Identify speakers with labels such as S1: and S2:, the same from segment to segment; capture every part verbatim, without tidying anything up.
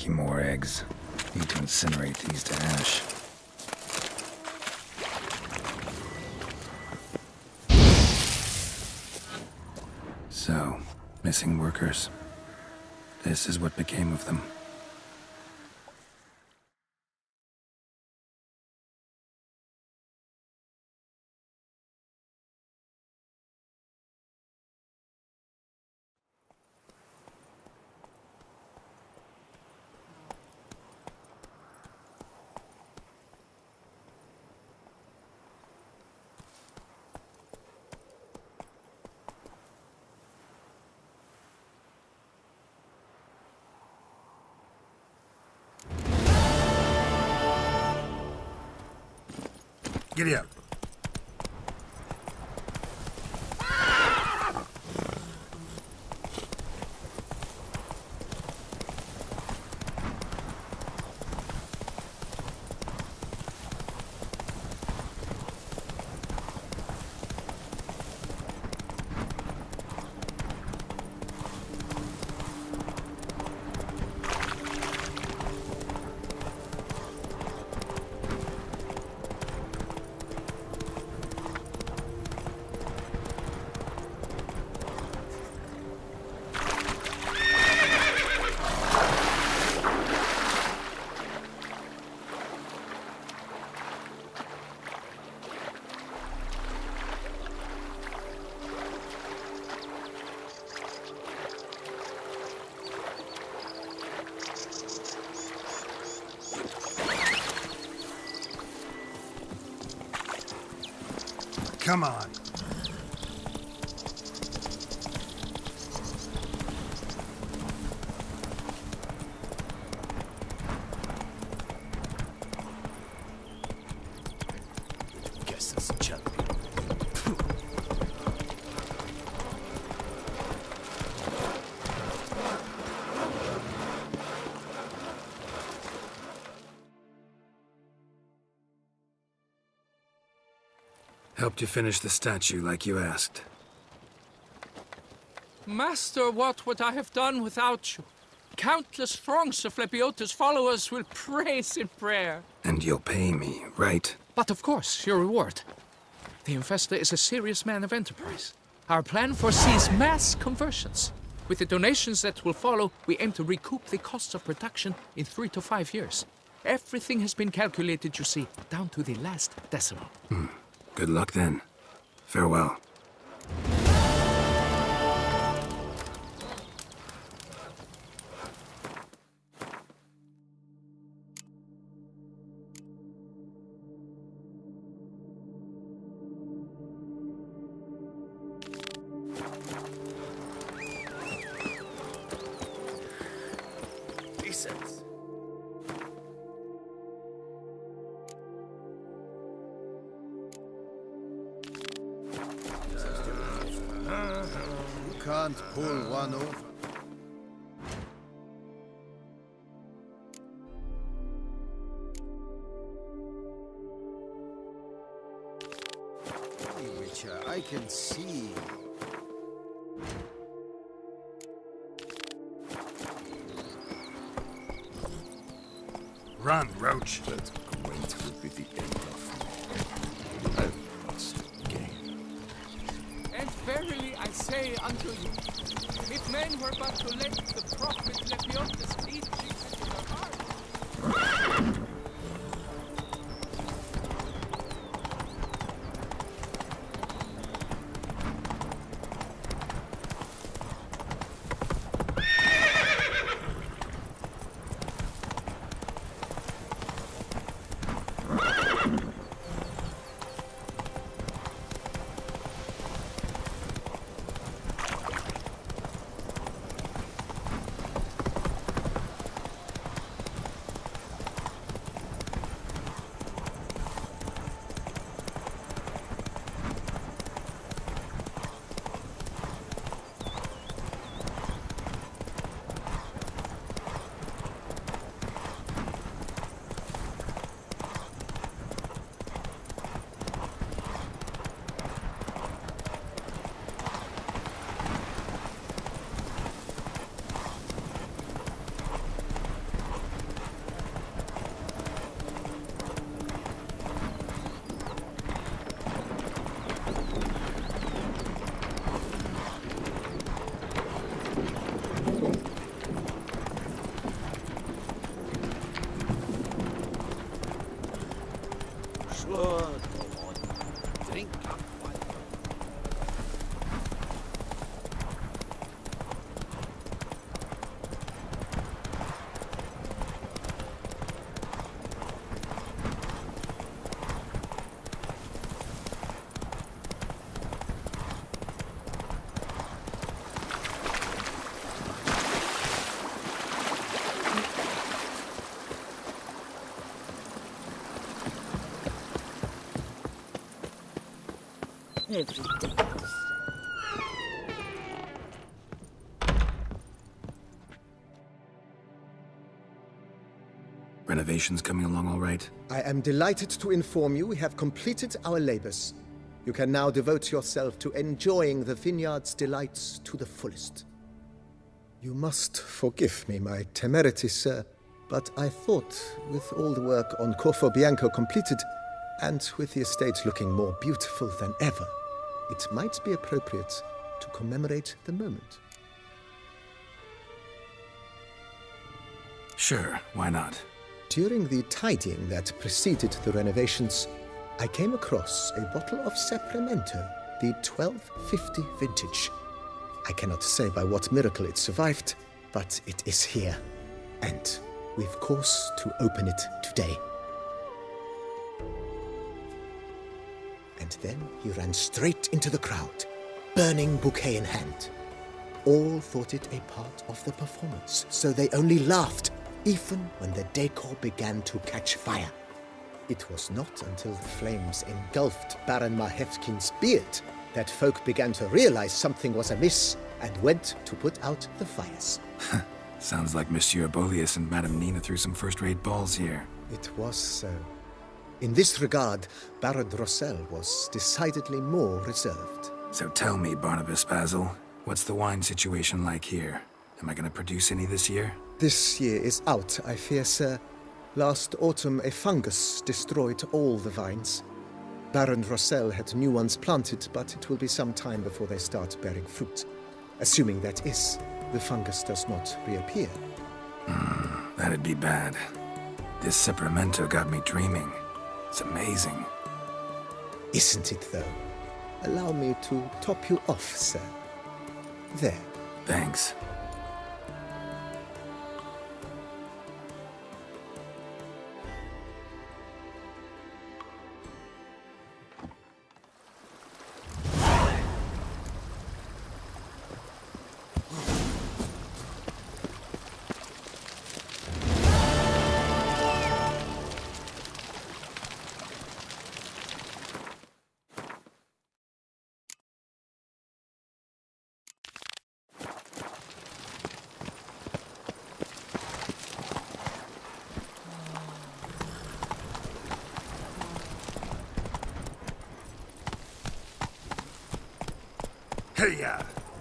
S1: making more eggs. Need to incinerate these to ash. So, missing workers. This is what became of them.
S2: Giddy up. Come on.
S3: Guess that's a challenge.
S2: Helped you finish the statue like you asked.
S4: Master, what would I have done without you? Countless throngs of Lebiota's followers will praise in prayer.
S2: And you'll pay me, right?
S4: But of course, your reward. The Infestor is a serious man of enterprise. Our plan foresees mass conversions. With the donations that will follow, we aim to recoup the costs of production in three to five years. Everything has been calculated, you see, down to the last decimal.
S2: Hmm. Good luck then. Farewell.
S3: Decent.
S5: Can't pull one over. Which uh, I can see.
S2: Run, Roach.
S3: But Gwent will be the end of me. I've lost again.
S4: And verily I say unto you, if men were but to let the prophet Lebiota's teachings into their hearts.
S3: Sure, go on. Drink up.
S6: Every day.
S1: Renovations coming along all right?
S5: I am delighted to inform you we have completed our labors. You can now devote yourself to enjoying the vineyard's delights to the fullest. You must forgive me my temerity, sir, but I thought, with all the work on Corfo Bianco completed, and with the estate looking more beautiful than ever, it might be appropriate to commemorate the moment.
S1: Sure, why not?
S5: During the tidying that preceded the renovations, I came across a bottle of Sapramento, the twelve fifty vintage. I cannot say by what miracle it survived, but it is here, and we've cause to open it today. And then he ran straight into the crowd, burning bouquet in hand. All thought it a part of the performance, so they only laughed, even when the decor began to catch fire. It was not until the flames engulfed Baron Mahevkin's beard that folk began to realize something was amiss and went to put out the fires.
S1: Sounds like Monsieur Bolius and Madame Nina threw some first-rate balls here.
S5: It was so. In this regard, Baron Rossel was decidedly more reserved.
S1: So tell me, Barnabas Basil, what's the wine situation like here? Am I gonna produce any this year?
S5: This year is out, I fear, sir. Last autumn, a fungus destroyed all the vines. Baron Rossel had new ones planted, but it will be some time before they start bearing fruit. Assuming that is, the fungus does not reappear.
S1: Hmm, that'd be bad. This Sapramento got me dreaming. It's amazing.
S5: Isn't it, though? Allow me to top you off, sir. There.
S1: Thanks.
S3: Hey-ya!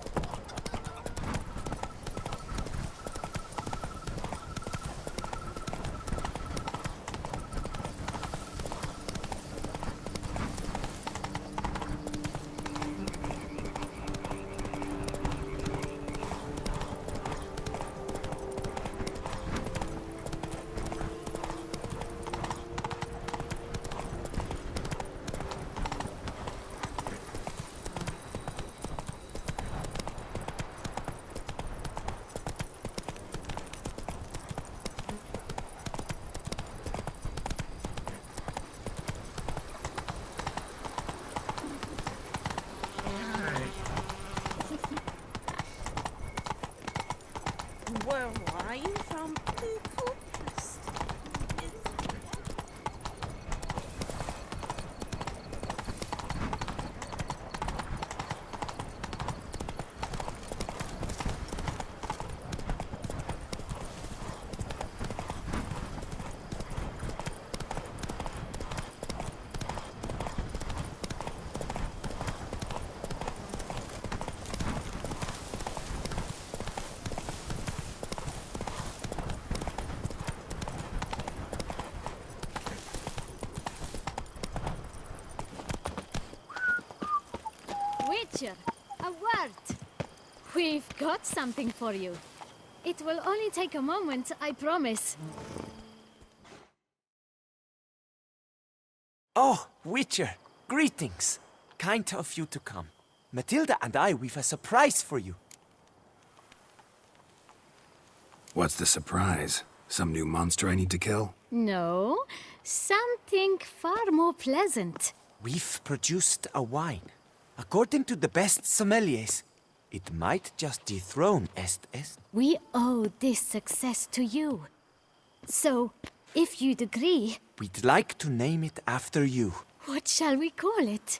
S6: Where are you from? Little pest.
S7: Witcher, a word. We've got something for you. It will only take a moment, I promise.
S8: Oh, Witcher, greetings. Kind of you to come. Matilda and I, we've a surprise for you.
S1: What's the surprise? Some new monster I need to kill?
S7: No, something far more pleasant.
S8: We've produced a wine. According to the best sommeliers, it might just dethrone Est Est.
S7: We owe this success to you. So, if you'd agree...
S8: We'd like to name it after you.
S7: What shall we call it?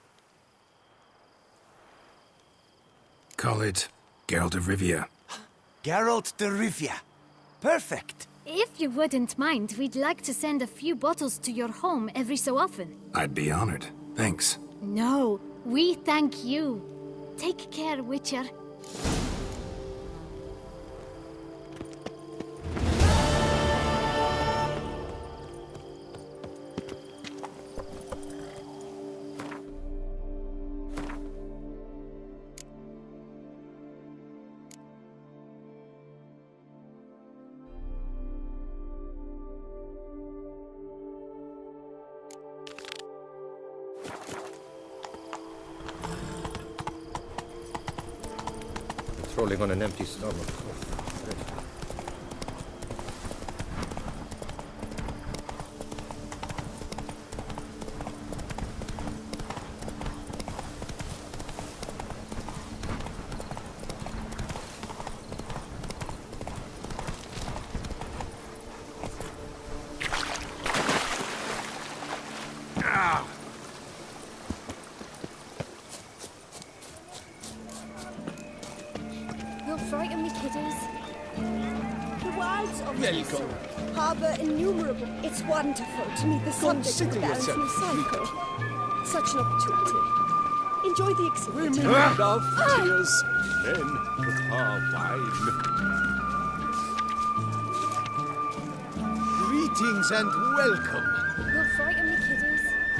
S1: Call it Geralt of Rivia.
S8: Geralt de Rivia. Perfect.
S7: If you wouldn't mind, we'd like to send a few bottles to your home every so often.
S1: I'd be honored. Thanks.
S7: No, we thank you. Take care, Witcher.
S3: Patrolling on an empty stomach.
S6: Frighten me, kiddies. The wilds of Belgaard harbour innumerable. It's wonderful to meet the subject of the balance in the cycle. Such an opportunity. Enjoy the exhibit.
S3: Women love tears, men prepare wine. Greetings and welcome.
S6: You'll frighten me, kiddies.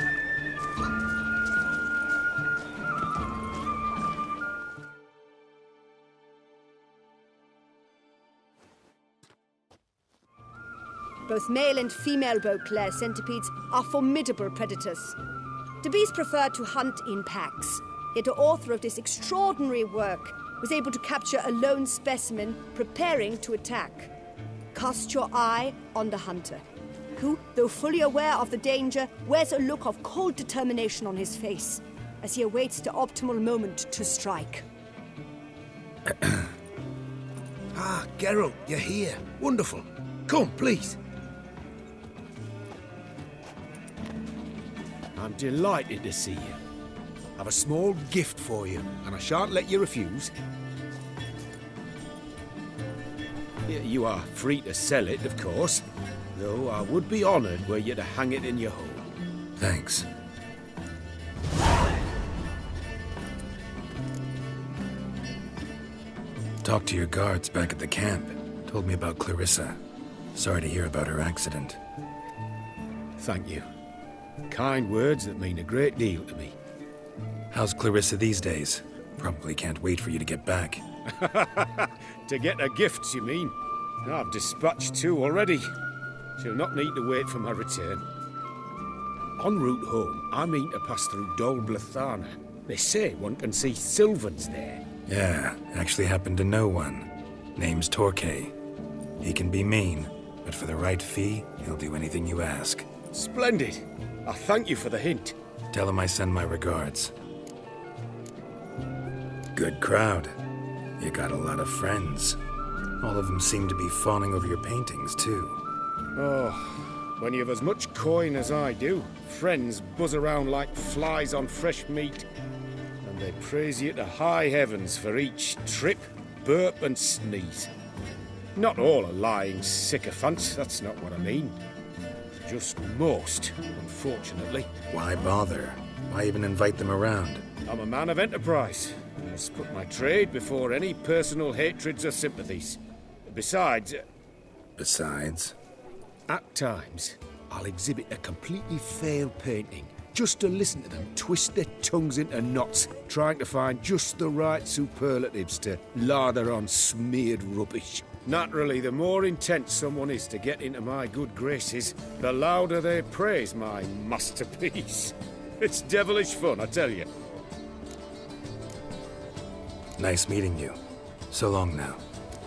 S9: Both male and female Beauclair centipedes are formidable predators. The bees prefer to hunt in packs, yet the author of this extraordinary work was able to capture a lone specimen preparing to attack. Cast your eye on the hunter, who, though fully aware of the danger, wears a look of cold determination on his face as he awaits the optimal moment to strike.
S10: Ah, Geralt, you're here. Wonderful. Come, please. I'm delighted to see you. I've a small gift for you, and I shan't let you refuse. Y- You are free to sell it, of course, though I would be honoured were you to hang it in your home.
S1: Thanks. Talked to your guards back at the camp. Told me about Clarissa. Sorry to hear about her accident.
S10: Thank you. Kind words that mean a great deal to me.
S1: How's Clarissa these days? Probably can't wait for you to get back.
S10: To get her gifts, you mean? I've dispatched two already. She'll not need to wait for my return. En route home, I mean to pass through Dol Blathana. They say one can see Sylvans there.
S1: Yeah, actually happen to know one. Name's Torquay. He can be mean, but for the right fee, he'll do anything you ask.
S10: Splendid. I thank you for the hint.
S1: Tell him I send my regards. Good crowd. You got a lot of friends. All of them seem to be fawning over your paintings, too.
S10: Oh, when you've as much coin as I do, friends buzz around like flies on fresh meat. And they praise you to high heavens for each trip, burp and sneeze. Not all are lying sycophants, that's not what I mean. Just most, unfortunately.
S1: Why bother? Why even invite them around?
S10: I'm a man of enterprise. I must put my trade before any personal hatreds or sympathies. Besides...
S1: Besides?
S10: At times, I'll exhibit a completely failed painting, just to listen to them twist their tongues into knots, trying to find just the right superlatives to lather on smeared rubbish. Naturally, the more intent someone is to get into my good graces, the louder they praise my masterpiece. It's devilish fun, I tell you.
S1: Nice meeting you. So long now.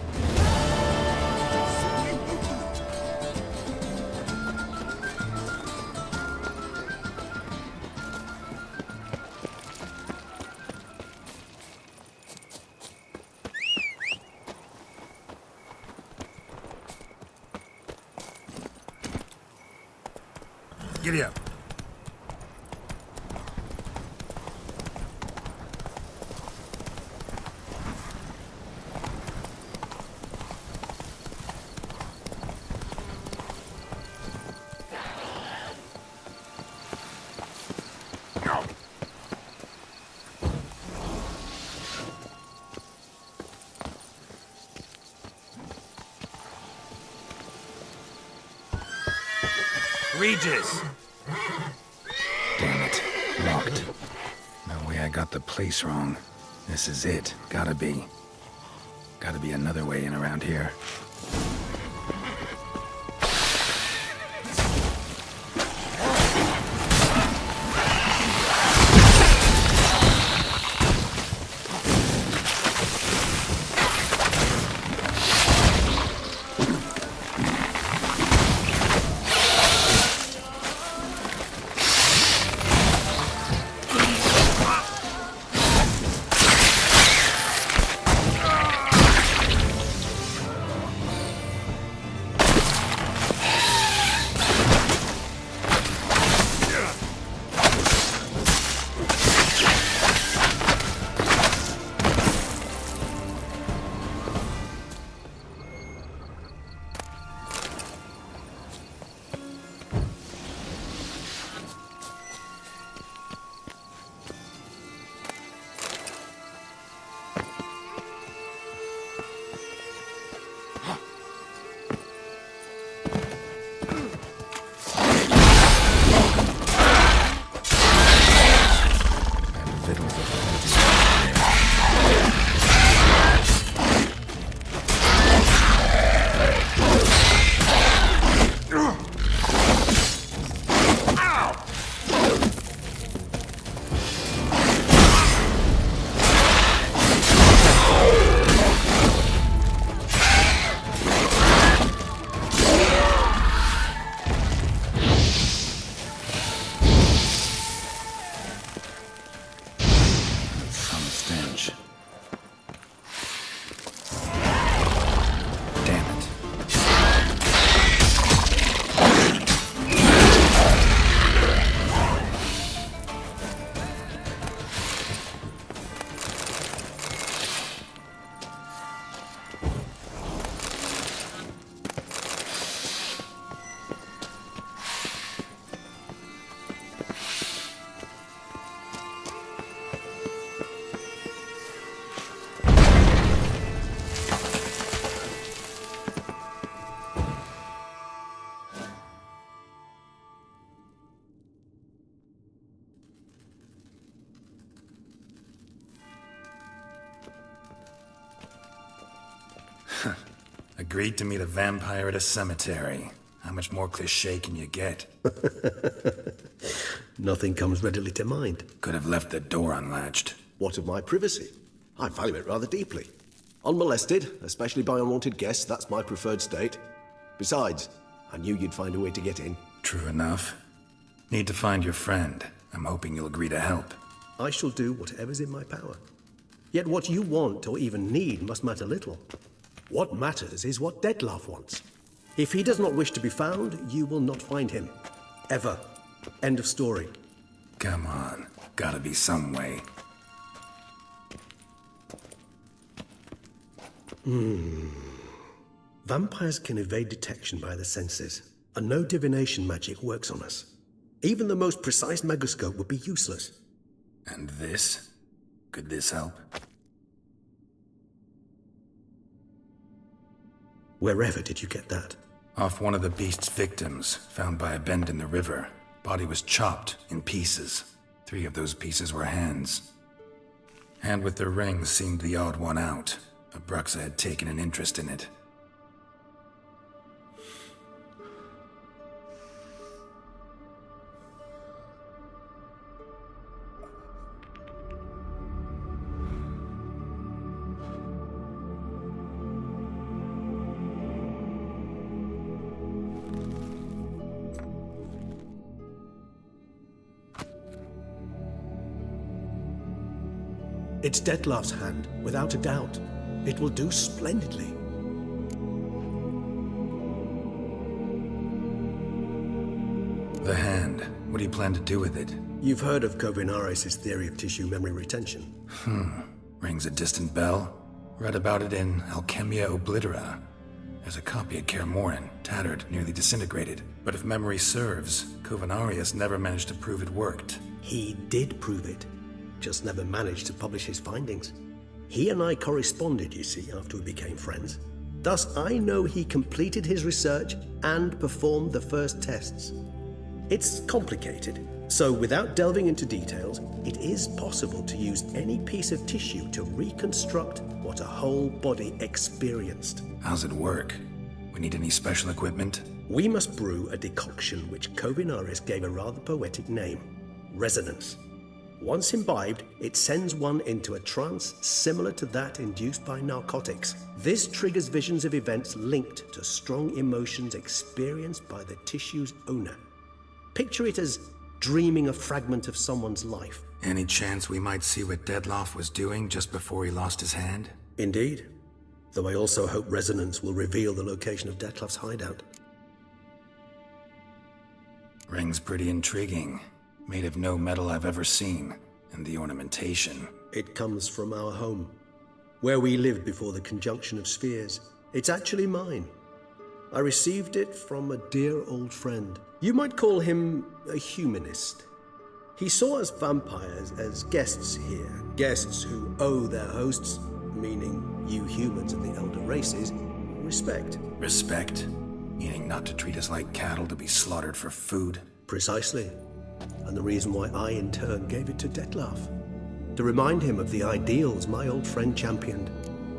S1: Giddy up. Regis!
S2: Damn it. Locked. No way I got the place wrong. This is it. Gotta be. Gotta be another way in around here.
S1: Agreed to meet a vampire at a cemetery. How much more cliché can you get?
S11: Nothing comes readily to mind.
S1: Could have left the door unlatched.
S11: What of my privacy? I value it rather deeply. Unmolested, especially by unwanted guests, that's my preferred state. Besides, I knew you'd find a way to get in.
S1: True enough. Need to find your friend. I'm hoping you'll agree to help.
S11: I shall do whatever's in my power. Yet what you want or even need must matter little. What matters is what Dettlaff wants. If he does not wish to be found, you will not find him. Ever. End of story.
S1: Come on. Gotta be some way.
S11: Hmm. Vampires can evade detection by the senses, and no divination magic works on us. Even the most precise megoscope would be useless.
S1: And this? Could this help?
S11: Wherever did you get that?
S1: Off one of the beast's victims, found by a bend in the river. Body was chopped in pieces. Three of those pieces were hands. Hand with the ring seemed the odd one out. Abruxa had taken an interest in it.
S11: It's Dettlaff's hand, without a doubt. It will do splendidly.
S2: The hand. What do you plan to do with it?
S11: You've heard of Kovinaris' theory of tissue memory retention.
S2: Hmm. Rings a distant bell. Read about it in Alchemia Oblitera. There's a copy at Kaer Morhen, tattered, nearly disintegrated. But if memory serves, Kovinaris never managed to prove it worked.
S11: He did prove it, just never managed to publish his findings. He and I corresponded, you see, after we became friends. Thus, I know he completed his research and performed the first tests. It's complicated, so without delving into details, it is possible to use any piece of tissue to reconstruct what a whole body experienced.
S2: How's it work? We need any special equipment?
S11: We must brew a decoction which Kovinaris gave a rather poetic name, resonance. Once imbibed, it sends one into a trance similar to that induced by narcotics. This triggers visions of events linked to strong emotions experienced by the tissue's owner. Picture it as dreaming a fragment of someone's life.
S2: Any chance we might see what Dettlaff was doing just before he lost his hand?
S11: Indeed. Though I also hope resonance will reveal the location of Dettlaff's hideout.
S2: Ring's pretty intriguing. Made of no metal I've ever seen. And the ornamentation.
S11: It comes from our home, where we lived before the conjunction of spheres. It's actually mine. I received it from a dear old friend. You might call him a humanist. He saw us vampires as guests here, guests who owe their hosts, meaning you humans and the elder races, respect.
S2: Respect? Meaning not to treat us like cattle to be slaughtered for food?
S11: Precisely. And the reason why I, in turn, gave it to Dettlaff. To remind him of the ideals my old friend championed.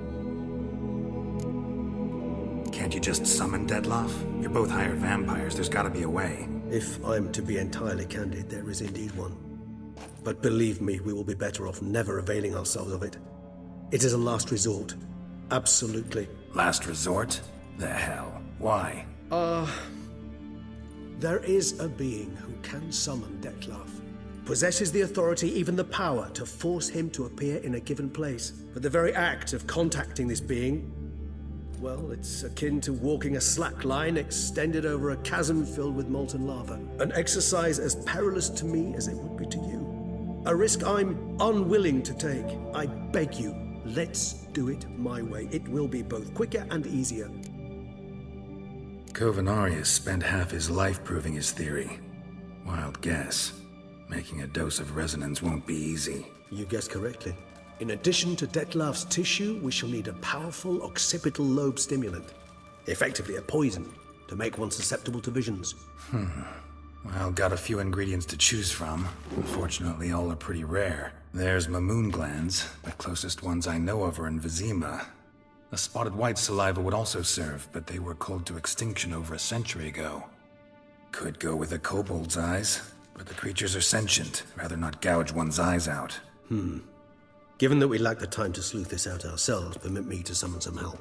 S2: Can't you just summon Dettlaff? You're both hired vampires. There's gotta be a way.
S11: If I'm to be entirely candid, there is indeed one. But believe me, we will be better off never availing ourselves of it. It is a last resort. Absolutely.
S2: Last resort? The hell? Why?
S11: Ah... Uh, there is a being who can summon Dettlaff. Possesses the authority, even the power, to force him to appear in a given place. But the very act of contacting this being, well, it's akin to walking a slack line extended over a chasm filled with molten lava. An exercise as perilous to me as it would be to you. A risk I'm unwilling to take. I beg you, let's do it my way. It will be both quicker and easier.
S2: Kovinaris spent half his life proving his theory. Wild guess. Making a dose of resonance won't be easy.
S11: You guessed correctly. In addition to Dettlaff's tissue, we shall need a powerful occipital lobe stimulant. Effectively a poison, to make one susceptible to visions.
S2: Hmm. Well, got a few ingredients to choose from. Unfortunately, all are pretty rare. There's Mamoon glands. The closest ones I know of are in Vizima. A spotted white saliva would also serve, but they were culled to extinction over a century ago. Could go with a kobold's eyes, but the creatures are sentient. Rather not gouge one's eyes out.
S11: Hmm. Given that we lack the time to sleuth this out ourselves, permit me to summon some help.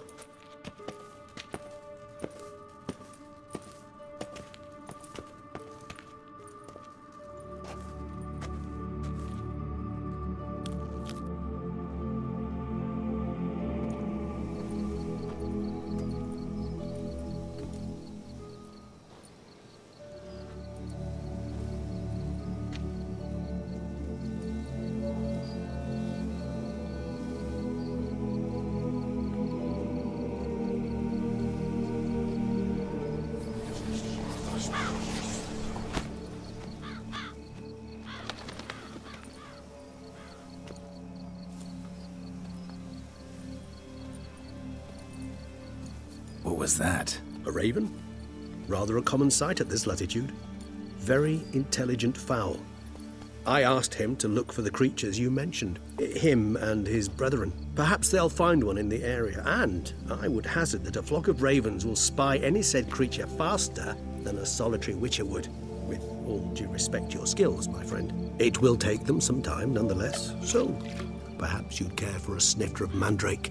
S2: What was that?
S11: A raven? Rather a common sight at this latitude. Very intelligent fowl. I asked him to look for the creatures you mentioned. Him and his brethren. Perhaps they'll find one in the area, and I would hazard that a flock of ravens will spy any said creature faster than a solitary witcher would. With all due respect to your skills, my friend. It will take them some time, nonetheless, so perhaps you'd care for a snifter of mandrake.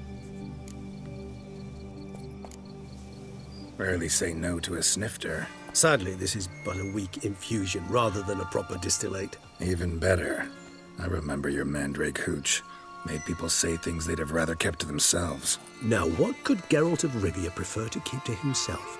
S2: Rarely say no to a snifter.
S11: Sadly, this is but a weak infusion rather than a proper distillate.
S2: Even better. I remember your mandrake hooch. Made people say things they'd have rather kept to themselves.
S11: Now, what could Geralt of Rivia prefer to keep to himself?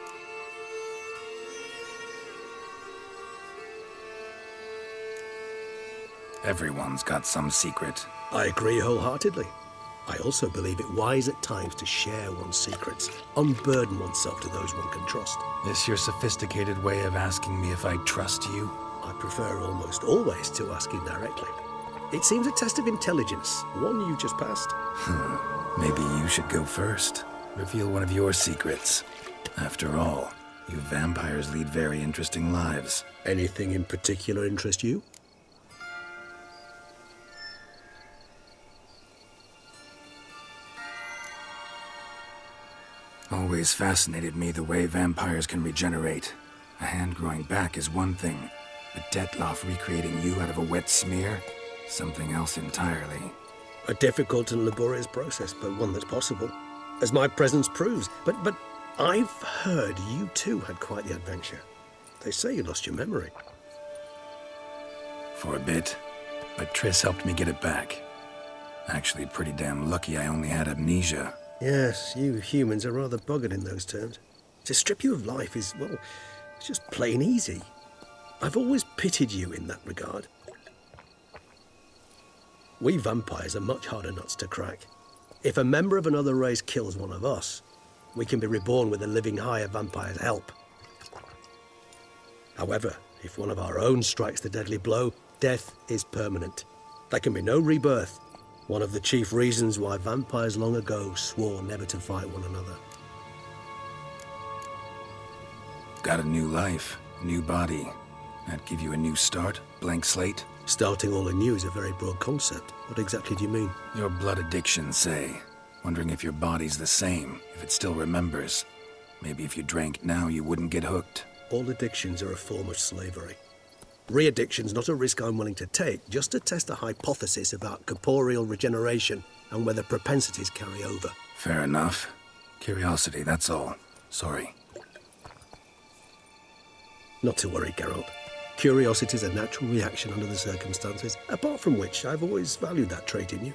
S2: Everyone's got some secret.
S11: I agree wholeheartedly. I also believe it wise at times to share one's secrets, unburden oneself to those one can trust.
S2: This your sophisticated way of asking me if I trust you?
S11: I prefer almost always to ask you directly. It seems a test of intelligence, one you just passed.
S2: Hmm. Maybe you should go first. Reveal one of your secrets. After all, you vampires lead very interesting lives.
S11: Anything in particular interest you?
S2: Always fascinated me the way vampires can regenerate. A hand growing back is one thing, but Detloff recreating you out of a wet smear? Something else entirely.
S11: A difficult and laborious process, but one that's possible, as my presence proves. But but I've heard you too had quite the adventure. They say you lost your memory.
S2: For a bit, but Triss helped me get it back. Actually, pretty damn lucky I only had amnesia.
S11: Yes, you humans are rather buggered in those terms. To strip you of life is, well, it's just plain easy. I've always pitied you in that regard. We vampires are much harder nuts to crack. If a member of another race kills one of us, we can be reborn with a living higher vampire's help. However, if one of our own strikes the deadly blow, death is permanent. There can be no rebirth. One of the chief reasons why vampires long ago swore never to fight one another.
S2: Got a new life, new body. That give you a new start, blank slate?
S11: Starting all anew is a very broad concept. What exactly do you mean?
S2: Your blood addiction, say. Wondering if your body's the same, if it still remembers. Maybe if you drank now, you wouldn't get hooked.
S11: All addictions are a form of slavery. Re-addiction's not a risk I'm willing to take, just to test a hypothesis about corporeal regeneration and whether propensities carry over.
S2: Fair enough. Curiosity, that's all. Sorry.
S11: Not to worry, Geralt. Curiosity's a natural reaction under the circumstances, apart from which I've always valued that trait in you.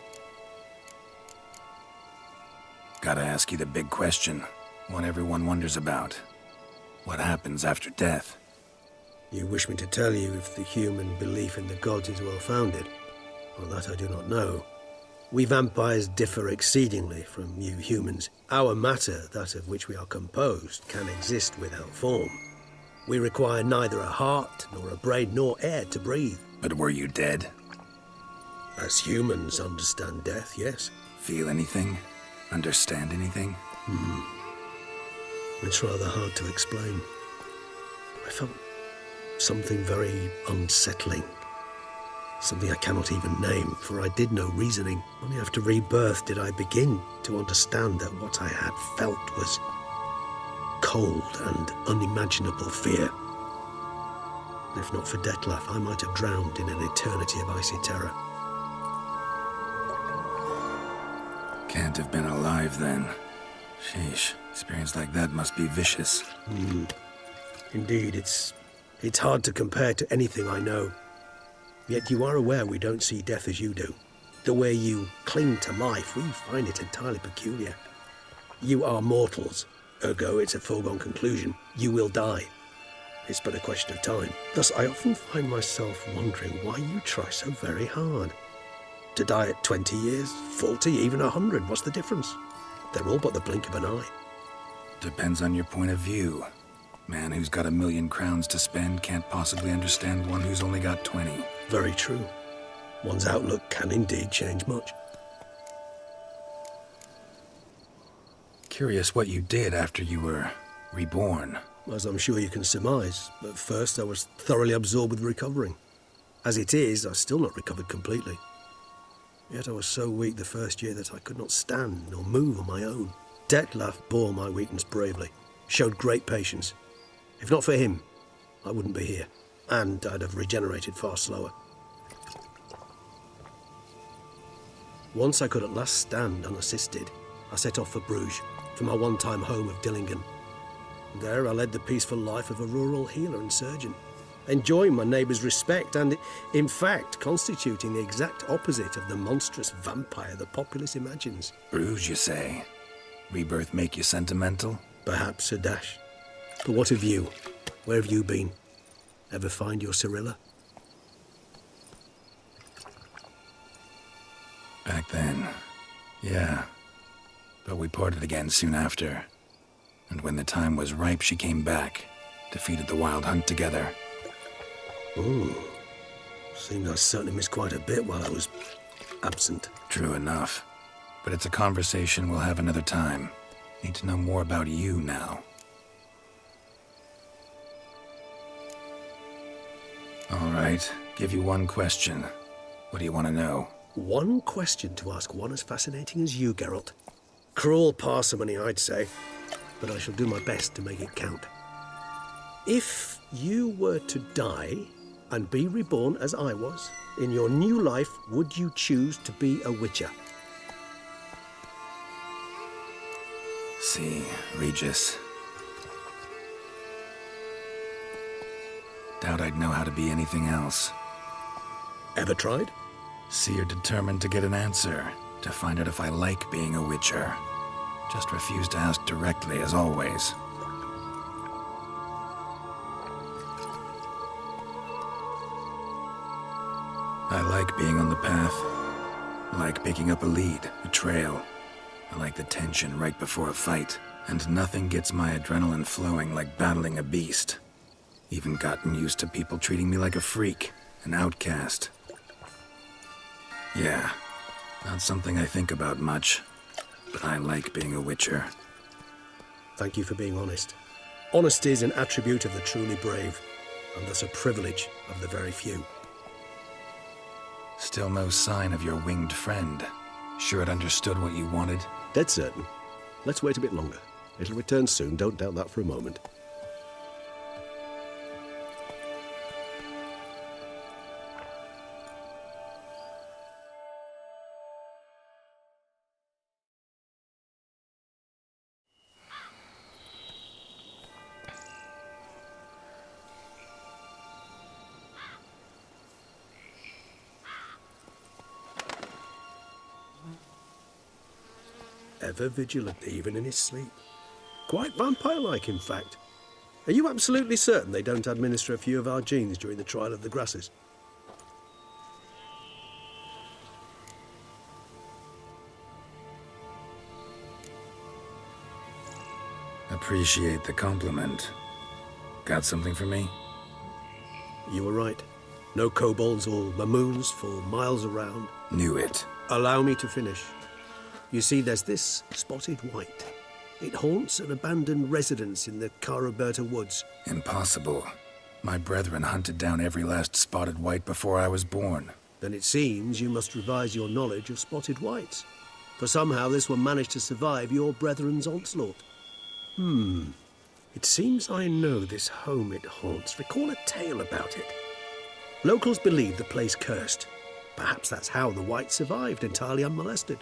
S2: Gotta ask you the big question, one everyone wonders about. What happens after death?
S11: You wish me to tell you if the human belief in the gods is well-founded? Well, that I do not know. We vampires differ exceedingly from you humans. Our matter, that of which we are composed, can exist without form. We require neither a heart, nor a brain, nor air to breathe.
S2: But were you dead?
S11: As humans understand death, yes.
S2: Feel anything? Understand anything?
S11: Hmm. It's rather hard to explain. I felt something very unsettling. Something I cannot even name, for I did no reasoning. Only after rebirth did I begin to understand that what I had felt was cold and unimaginable fear. If not for Detlaff, I might have drowned in an eternity of icy terror.
S2: Can't have been alive then. Sheesh, experience like that must be vicious.
S11: Mm. Indeed, it's it's hard to compare to anything I know. Yet you are aware we don't see death as you do. The way you cling to life, we find it entirely peculiar. You are mortals, ergo it's a foregone conclusion. You will die. It's but a question of time. Thus, I often find myself wondering why you try so very hard. To die at twenty years, forty, even a hundred, what's the difference? They're all but the blink of an eye.
S2: Depends on your point of view. Man who's got a million crowns to spend can't possibly understand one who's only got twenty.
S11: Very true. One's outlook can indeed change much.
S2: Curious what you did after you were reborn.
S11: As I'm sure you can surmise, at first I was thoroughly absorbed with recovering. As it is, I've still not recovered completely. Yet I was so weak the first year that I could not stand nor move on my own. Detlaff bore my weakness bravely, showed great patience. If not for him, I wouldn't be here, and I'd have regenerated far slower. Once I could at last stand unassisted, I set off for Bruges, for my one-time home of Dillingen. There I led the peaceful life of a rural healer and surgeon, enjoying my neighbour's respect and, in fact, constituting the exact opposite of the monstrous vampire the populace imagines.
S2: Bruges, you say? Rebirth make you sentimental?
S11: Perhaps a dash. But what of you? Where have you been? Ever find your Cyrilla?
S2: Back then, yeah. But we parted again soon after. And when the time was ripe, she came back, defeated the Wild Hunt together.
S11: Ooh. Seems I certainly missed quite a bit while I was absent.
S2: True enough. But it's a conversation we'll have another time. Need to know more about you now. All right, give you one question. What do you want to know?
S11: One question to ask one as fascinating as you, Geralt. Cruel parsimony, I'd say, but I shall do my best to make it count. If you were to die and be reborn as I was, in your new life, would you choose to be a Witcher?
S2: See, Regis. Doubt I'd know how to be anything else.
S11: Ever tried?
S2: See, you're determined to get an answer, to find out if I like being a Witcher. Just refuse to ask directly, as always. I like being on the path. I like picking up a lead, a trail. I like the tension right before a fight. And nothing gets my adrenaline flowing like battling a beast. Even gotten used to people treating me like a freak, an outcast. Yeah, not something I think about much, but I like being a Witcher.
S11: Thank you for being honest. Honesty is an attribute of the truly brave, and thus a privilege of the very few.
S2: Still no sign of your winged friend. Sure it understood what you wanted?
S11: Dead certain. Let's wait a bit longer. It'll return soon, don't doubt that for a moment. Ever vigilant, even in his sleep. Quite vampire-like, in fact. Are you absolutely certain they don't administer a few of our genes during the trial of the grasses?
S2: Appreciate the compliment. Got something for me?
S11: You were right. No kobolds or mamoons for miles around.
S2: Knew it.
S11: Allow me to finish. You see, there's this spotted white. It haunts an abandoned residence in the Caraberta woods.
S2: Impossible. My brethren hunted down every last spotted white before I was born.
S11: Then it seems you must revise your knowledge of spotted whites. For somehow this one managed to survive your brethren's onslaught. Hmm. It seems I know this home it haunts. Recall a tale about it. Locals believe the place cursed. Perhaps that's how the white survived entirely unmolested.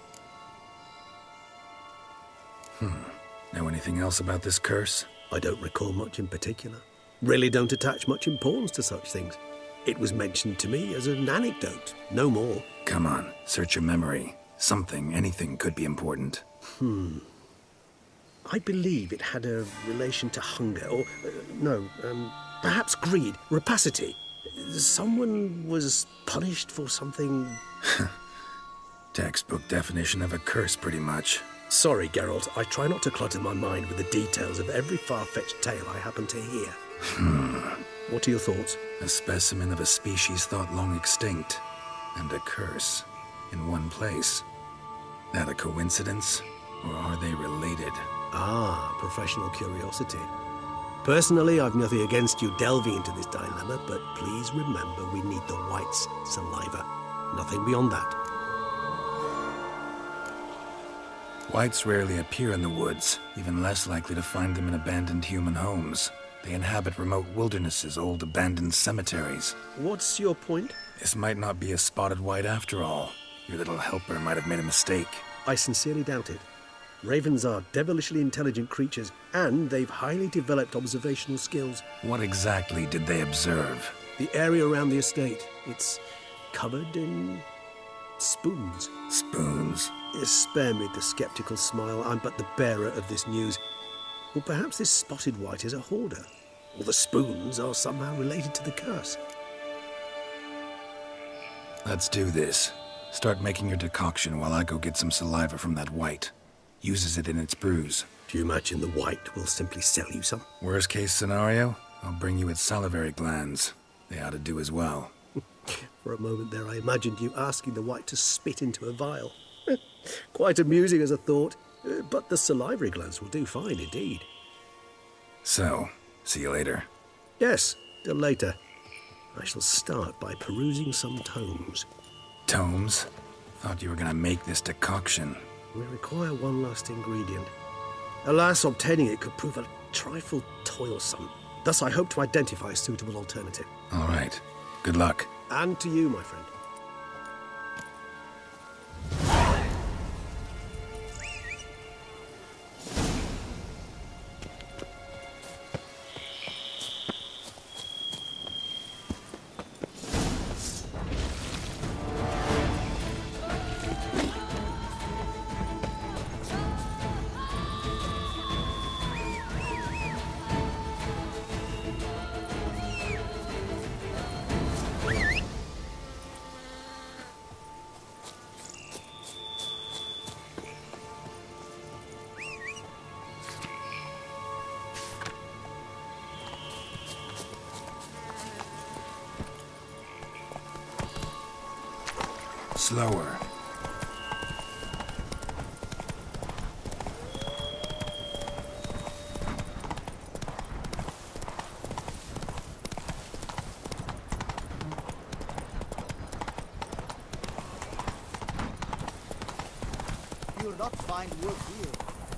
S2: Hmm. Know anything else about this curse?
S11: I don't recall much in particular. Really don't attach much importance to such things. It was mentioned to me as an anecdote, no more.
S2: Come on, search your memory. Something, anything could be important.
S11: Hmm. I believe it had a relation to hunger, or, uh, no, um, perhaps greed, rapacity. Someone was punished for something...
S2: Textbook definition of a curse, pretty much.
S11: Sorry, Geralt, I try not to clutter my mind with the details of every far-fetched tale I happen to hear.
S2: Hmm.
S11: What are your thoughts?
S2: A specimen of a species thought long extinct, and a curse, in one place. That a coincidence, or are they related?
S11: Ah, professional curiosity. Personally, I've nothing against you delving into this dilemma, but please remember we need the white's saliva. Nothing beyond that.
S2: Whites rarely appear in the woods, even less likely to find them in abandoned human homes. They inhabit remote wildernesses, old abandoned cemeteries.
S11: What's your point?
S2: This might not be a spotted white after all. Your little helper might have made a mistake.
S11: I sincerely doubt it. Ravens are devilishly intelligent creatures, and they've highly developed observational skills.
S2: What exactly did they observe?
S11: The area around the estate. It's covered in spoons.
S2: Spoons?
S11: Spare me the sceptical smile. I'm but the bearer of this news. Or perhaps this spotted white is a hoarder. Or the spoons are somehow related to the curse.
S2: Let's do this. Start making your decoction while I go get some saliva from that white. Uses it in its brews.
S11: Do you imagine the white will simply sell you some?
S2: Worst case scenario, I'll bring you its salivary glands. They ought to do as well.
S11: For a moment there I imagined you asking the white to spit into a vial. Quite amusing as a thought, but the salivary glands will do fine indeed.
S2: So, see you later.
S11: Yes, till later. I shall start by perusing some tomes.
S2: Tomes? Thought you were gonna make this decoction.
S11: We require one last ingredient. Alas, obtaining it could prove a trifle toilsome. Thus, I hope to identify a suitable alternative.
S2: All right. Good luck.
S11: And to you, my friend.
S2: Slower.
S12: You'll not find wood here.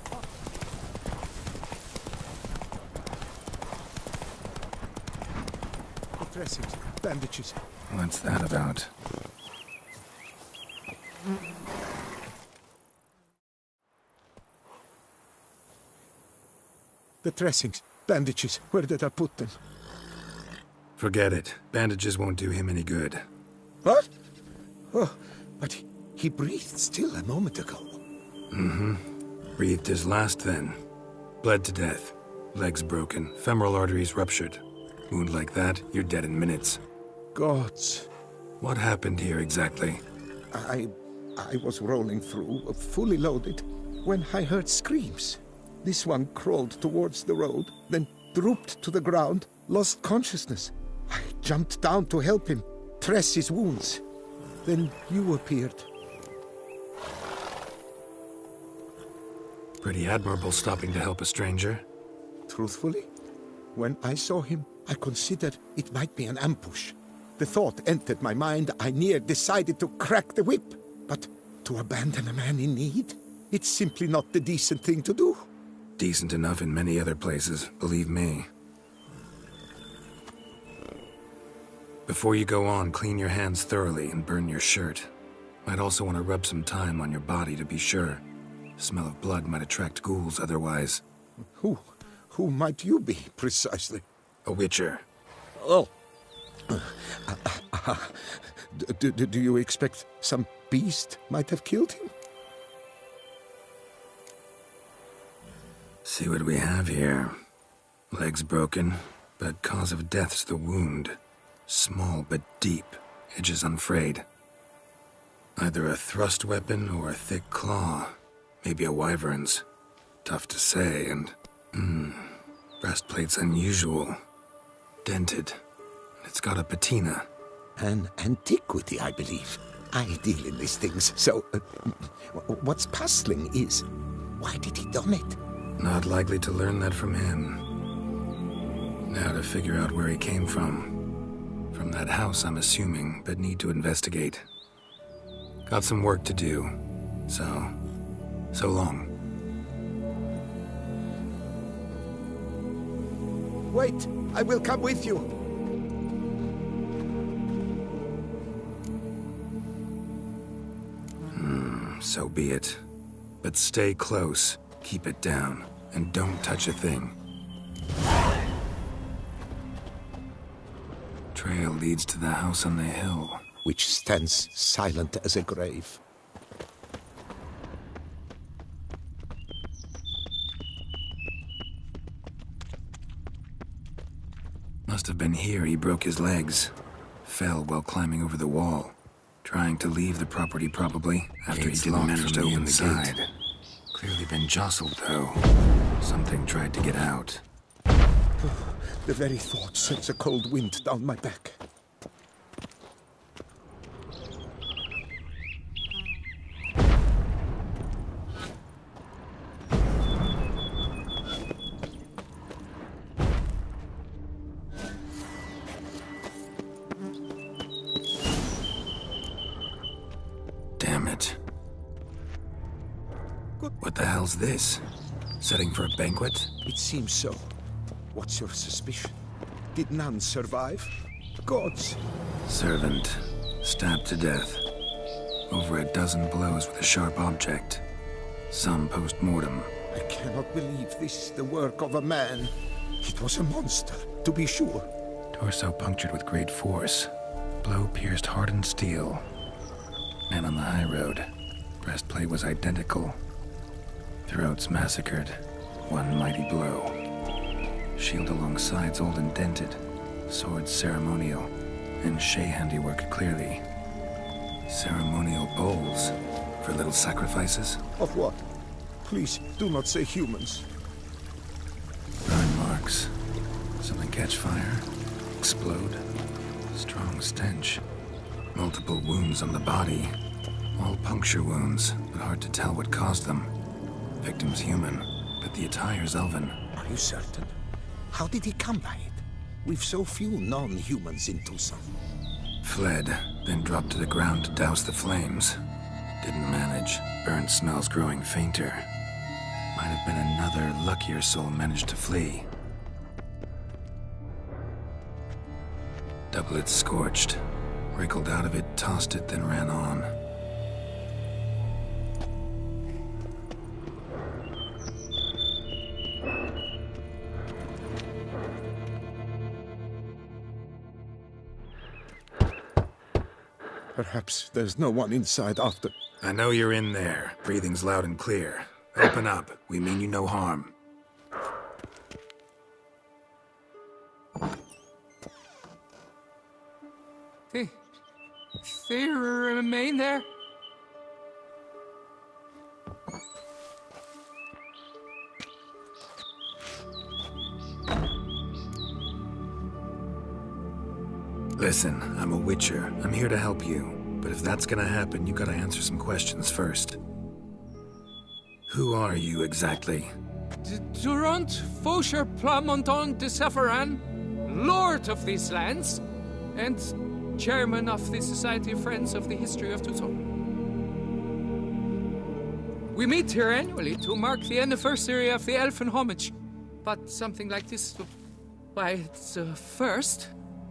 S3: The dressings, bandages.
S2: What's that about?
S3: The dressings, bandages, where did I put them?
S2: Forget it. Bandages won't do him any good.
S3: What? Oh, but he, he breathed still a moment ago.
S2: Mm-hmm. Breathed his last then. Bled to death. Legs broken, femoral arteries ruptured. Wound like that, you're dead in minutes.
S3: Gods.
S2: What happened here exactly?
S3: I... I was rolling through, fully loaded, when I heard screams. This one crawled towards the road, then drooped to the ground, lost consciousness. I jumped down to help him, dress his wounds. Then you appeared.
S2: Pretty admirable stopping to help a stranger.
S3: Truthfully, when I saw him, I considered it might be an ambush. The thought entered my mind, I near decided to crack the whip. But to abandon a man in need? It's simply not the decent thing to do.
S2: Decent enough in many other places, believe me. Before you go on, clean your hands thoroughly and burn your shirt. Might also want to rub some thyme on your body to be sure. The smell of blood might attract ghouls otherwise.
S3: Who? Who might you be, precisely?
S2: A witcher.
S3: Oh. do, do, do you expect some beast might have killed him?
S2: See what we have here. Legs broken, but cause of death's the wound. Small but deep, edges unfrayed. Either a thrust weapon or a thick claw. Maybe a wyvern's. Tough to say, and... Hmm... breastplate's unusual. Dented. It's got a patina.
S3: An antiquity, I believe. I deal in these things, so... Uh, what's puzzling is... why did he don it?
S2: Not likely to learn that from him. Now to figure out where he came from. From that house, I'm assuming, but need to investigate. Got some work to do, so... so long.
S3: Wait! I will come with you!
S2: Hmm, so be it.
S1: But stay close, keep it down, and don't touch a thing. Trail leads to the house on the hill,
S3: which stands silent as a grave.
S1: Must have been here he broke his legs. Fell while climbing over the wall. Trying to leave the property, probably, after he didn't manage to open the gate. Clearly been jostled, though. Something tried to get out.
S3: The very thought sends a cold wind down my back.
S1: Damn it. What the hell's this? Setting for a banquet?
S3: It seems so. What's your suspicion? Did none survive? Gods!
S1: Servant. Stabbed to death. Over a dozen blows with a sharp object. Some post-mortem.
S3: I cannot believe this is the work of a man. It was a monster, to be sure.
S1: Torso punctured with great force. Blow pierced hardened steel. Man on the high road. Breastplate was identical. Throats massacred. One mighty blow. Shield along sides old and dented. Sword ceremonial. And Shay handiwork clearly. Ceremonial bowls. For little sacrifices?
S3: Of what? Please, do not say humans.
S1: Burn marks. Something catch fire. Explode. Strong stench. Multiple wounds on the body. All puncture wounds, but hard to tell what caused them. Victim's human, but the attire's elven.
S3: Are you certain? How did he come by it? We've so few non-humans in Tucson.
S1: Fled, then dropped to the ground to douse the flames. Didn't manage. Burnt smells growing fainter. Might have been another luckier soul managed to flee. Doublet scorched. Wriggled out of it, tossed it, then ran on.
S3: Perhaps there's no one inside after.
S1: I know you're in there. Breathing's loud and clear. Open up. We mean you no harm.
S4: They... they remain there?
S1: Listen, I'm a witcher. I'm here to help you. But if that's gonna happen, you gotta answer some questions first. Who are you exactly?
S4: D Durant Faucher Plamonton de Safaran, Lord of these lands, and Chairman of the Society of Friends of the History of Tucson. We meet here annually to mark the anniversary of the Elfin Homage. But something like this, why, it's a first.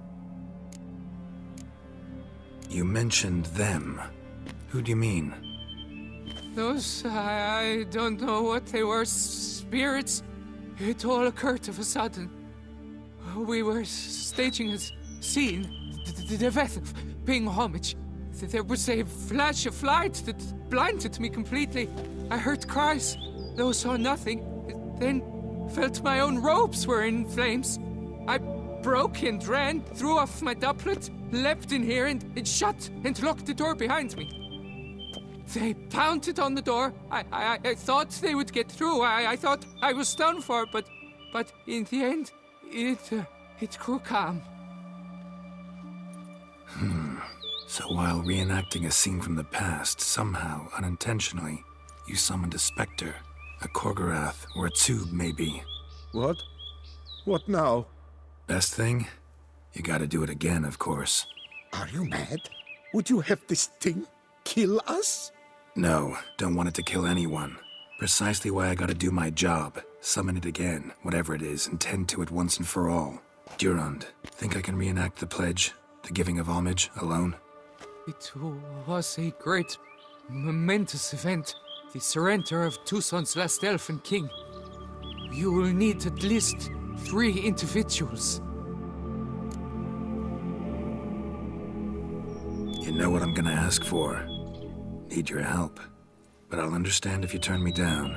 S1: You mentioned them. Who do you mean?
S4: Those, I, I don't know what they were, spirits. It all occurred of a sudden. We were staging a scene, the, the death of paying homage. There was a flash of light that blinded me completely. I heard cries, though saw nothing. Then felt my own robes were in flames. I broke and ran, threw off my doublet, leapt in here and, and shut and locked the door behind me. They pounded on the door. I, I, I thought they would get through. I, I thought I was done for, but, but in the end, it, uh, it grew calm.
S1: Hmm. So while reenacting a scene from the past, somehow, unintentionally, you summoned a specter, a Korgorath, or a tube, maybe.
S3: What? What now?
S1: Best thing? You gotta do it again, of course.
S3: Are you mad? Would you have this thing kill us?
S1: No, don't want it to kill anyone. Precisely why I gotta do my job. Summon it again, whatever it is, and tend to it once and for all. Durand, think I can reenact the pledge, the giving of homage, alone?
S4: It was a great, momentous event. the surrender of Tucson's last elfin king, you will need at least three individuals.
S1: You know what I'm gonna ask for. Need your help. But I'll understand if you turn me down.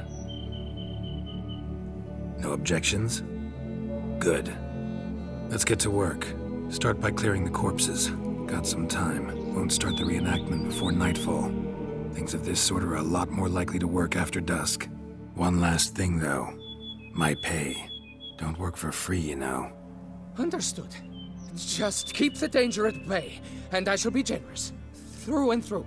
S1: No objections? Good. Let's get to work. Start by clearing the corpses. Got some time. Won't start the reenactment before nightfall. Things of this sort are a lot more likely to work after dusk. One last thing, though. My pay. Don't work for free, you know.
S4: Understood. Just keep the danger at bay, and I shall be generous. Through and through.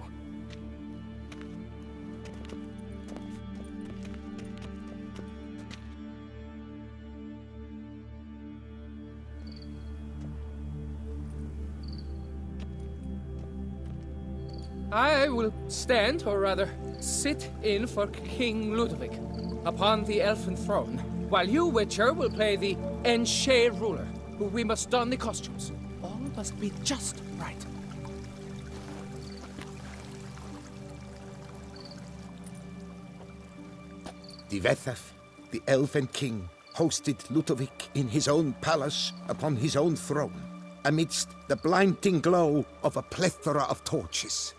S4: I will stand, or rather, sit in for King Ludovic, upon the elfin throne, while you, Witcher, will play the Enche ruler, who we must don the costumes. All must be just right.
S3: Divethef, the elven king, hosted Ludovic in his own palace upon his own throne, amidst the blinding glow of a plethora of torches.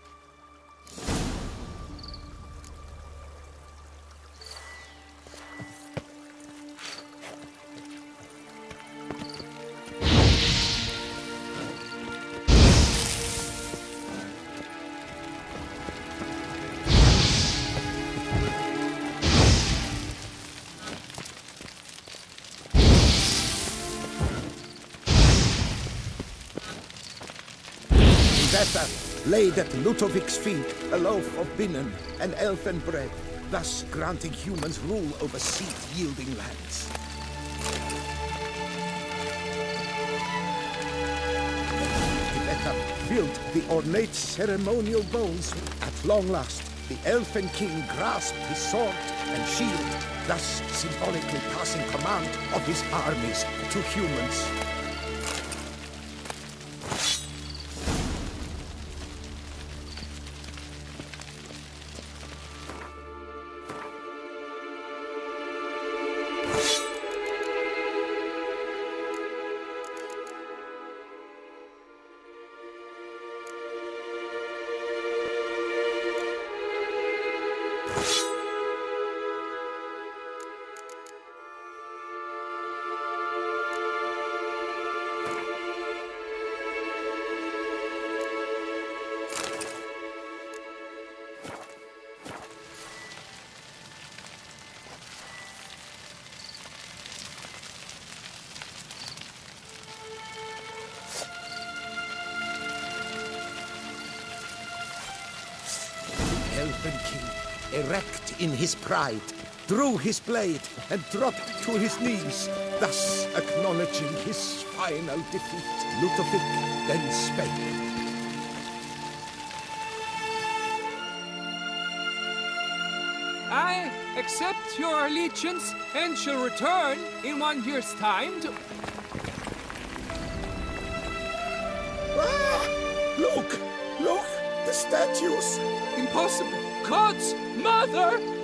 S3: Laid at Ludovic's feet a loaf of binnen and elfin bread, thus granting humans rule over seed-yielding lands. Divethef filled the ornate ceremonial bowls. At long last, the elfin king grasped his sword and shield, thus symbolically passing command of his armies to humans. Elfin king, erect in his pride, drew his blade and dropped to his knees, thus acknowledging his final defeat. Ludovic then spake.
S4: I accept your allegiance and shall return in one year's time to...
S3: Ah! Look! Look! The statues!
S4: Impossible! God's mother